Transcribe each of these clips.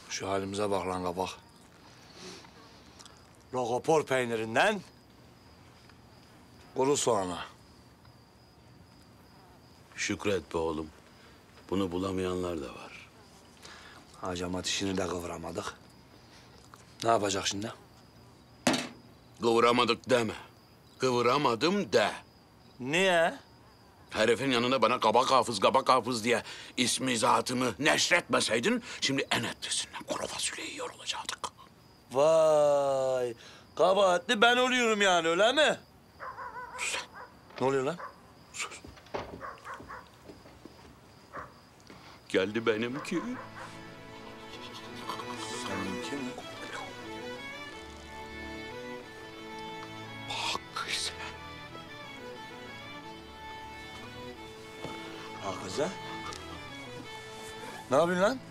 Şu halimize bak lan kabak. Rokopor peynirinden kuru soğana. Şükret be oğlum. Bunu bulamayanlar da var. Hacamat işini de kıvıramadık. Ne yapacak şimdi? Kıvıramadık deme. Kıvıramadım de. Niye? Herifin yanında bana kabak hafız diye ismi zatımı neşretmeseydin... ...şimdi en etlisinden kuru fasulye yiyor olacaktık. Vay. Kabahatli ben oluyorum yani öyle mi? Sus. Ne oluyor lan? Sus. Geldi benimki. Seninki mi? Bak sen. Hakikaten. Ne yapıyorsun lan?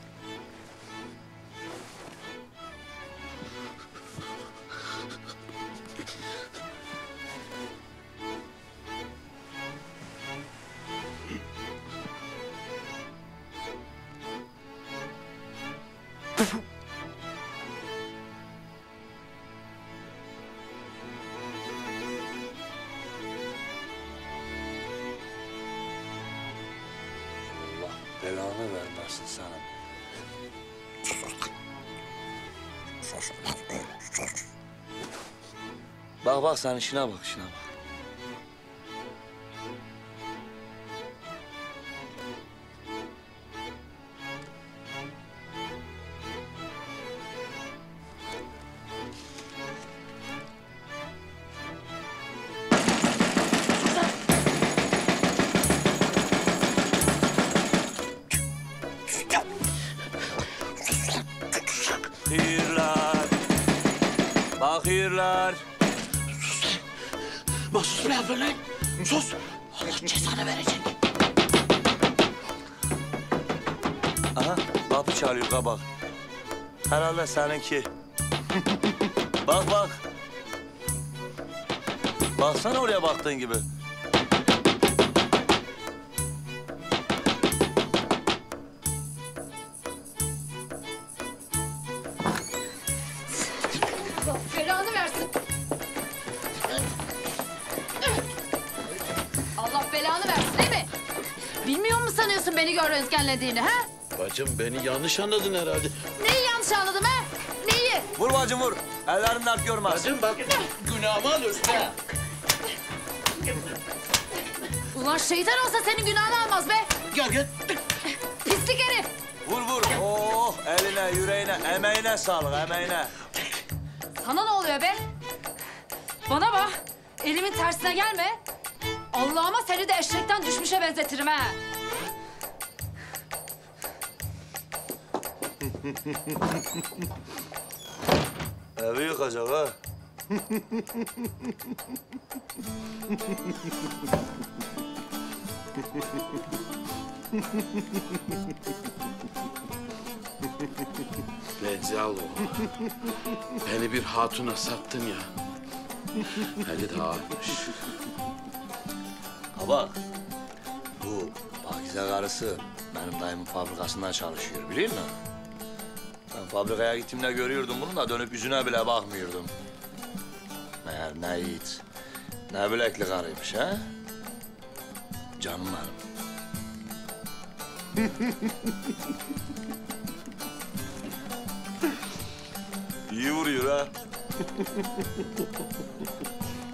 Allah belanı vermesin sana. Bak bak sen işine bak, işine bak. Hayırlar. Bakırlar. Mahsus ne yapıyorsun lan? Sus! Allah cezanı verecek. Aha, kapı çalıyor kabak. Herhalde seninki. Bak bak. Baksana oraya baktığın gibi. Allah belanı versin. Allah belanı versin değil mi? Bilmiyor mu sanıyorsun beni gör röntgenlediğini ha? Bacım beni yanlış anladın herhalde. Neyi yanlış anladım ha? Neyi? Vur bacım vur. Ellerini alp görmez. Bacım bak günahımı alıyorsun ha. Ulan şeytan olsa senin günahını almaz be. Gel. Pislik herif. Vur vur. Oh eline, yüreğine, emeğine sağlık, emeğine. Sana ne oluyor be? Bana bak. Elimin tersine gelme. Allah'ıma seni de eşekten düşmüşe benzetirim ha. Evi yıkacak ha. Rezzal o. Beni bir hatuna sattın ya. Eli de ağırmış. Kabak. Bu Pakize karısı benim dayımın fabrikasında çalışıyor biliyor musun? Ben fabrikaya gittiğimde görüyordum bunu da dönüp yüzüne bile bakmıyordum. Meğer ne yiğit, ne bilekli karıymış ha? Canım benim. İyi vuruyor ha.